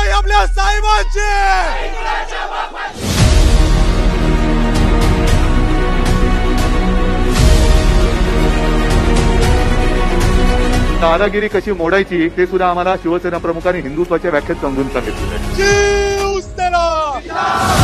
नाही आपल्या साहेबांची। दादागिरी कशी मोडायची ते सुद्धा आम्हाला शिवसेना प्रमुखांनी हिंदुत्वाच्या व्याख्येत समजून सांगितलं। शिवसेना